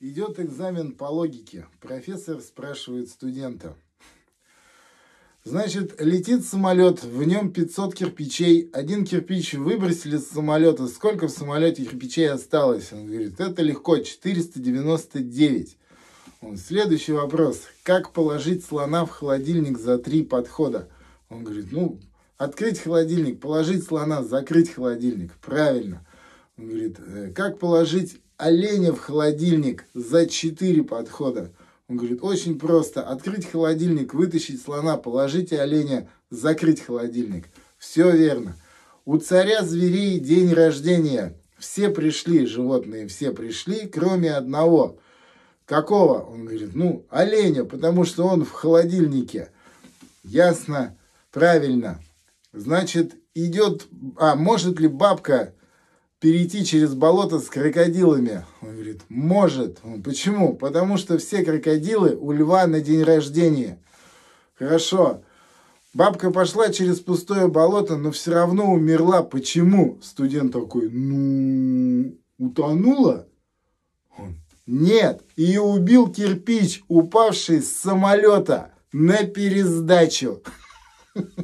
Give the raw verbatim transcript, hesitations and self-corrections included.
Идет экзамен по логике. Профессор спрашивает студента. Значит, летит самолет, в нем пятьсот кирпичей. Один кирпич выбросили с самолета. Сколько в самолете кирпичей осталось? Он говорит, это легко, четыреста девяносто девять. Он, следующий вопрос. Как положить слона в холодильник за три подхода? Он говорит, ну, открыть холодильник, положить слона, закрыть холодильник. Правильно. Он говорит, как положить оленя в холодильник за четыре подхода? Он говорит, очень просто. Открыть холодильник, вытащить слона, положить оленя, закрыть холодильник. Все верно. У царя зверей день рождения. Все пришли, животные все пришли, кроме одного. Какого? Он говорит, ну, оленя, потому что он в холодильнике. Ясно, правильно. Значит, идет... А может ли бабка перейти через болото с крокодилами? Он говорит, может. Он, почему? Потому что все крокодилы у льва на день рождения. Хорошо. Бабка пошла через пустое болото, но все равно умерла. Почему? Студент такой, ну, утонула? Он, нет, ее убил кирпич, упавший с самолета на пересдачу.